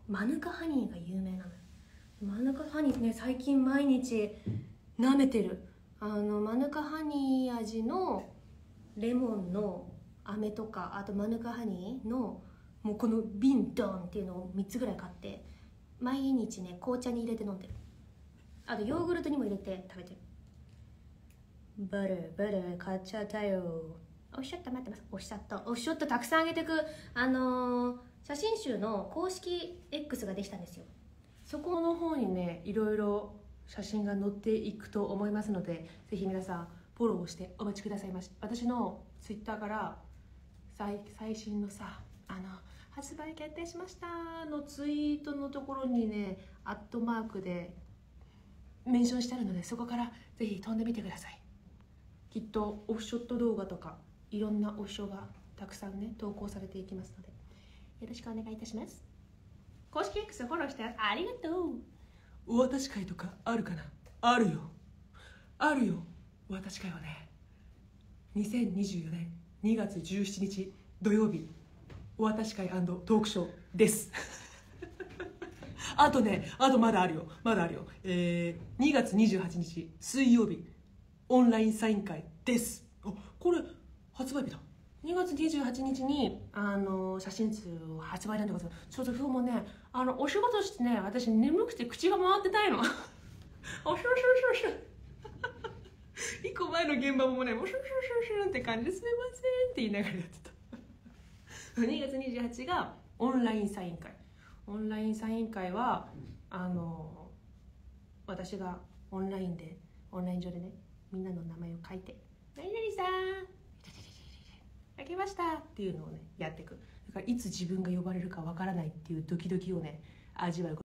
マヌカハニーが有名なのよ。マヌカハニーね、最近毎日舐めてる。マヌカハニー味のレモンの飴とか、あとマヌカハニーのもうこの瓶ドンっていうのを3つぐらい買って毎日ね、紅茶に入れて飲んでる。あとヨーグルトにも入れて食べてる。バター買っちゃったよ。おっしゃった待ってます。おっしゃったたくさんあげてく写真集の公式 X ができたんですよ。そこの方にね、いろいろ写真が載っていくと思いますので、ぜひ皆さんフォローしてお待ちくださいまし。私の Twitter から最新のさ、発売決定しましたのツイートのところにね、アットマークでメンションしてあるので、そこからぜひ飛んでみてください。きっとオフショット動画とかいろんなオフショがたくさんね、投稿されていきますので、よろしくお願いいたします。公式 X フォローしてありがとう。お渡し会とかあるかな？あるよ。あるよ。お渡し会はね、2024年2月17日土曜日、お渡し会&トークショーです。あとまだあるよ。2月28日水曜日、オンラインサイン会です。これ発売日だ。2月28日に写真集を発売なんだけど、ちょっと今日もね、お仕事してね、私眠くて口が回ってないの。おしゅるしゅるしゅる。一個前の現場もね、おしゅるしゅるしゅるって感じですみませんって言いながらやってた。2月28日がオンラインサイン会。オンラインサイン会は私がオンライン上でね、みんなの名前を書いて、何々さん書けましたっていうのをね、やっていく。だからいつ自分が呼ばれるかわからないっていうドキドキをね、味わうこと。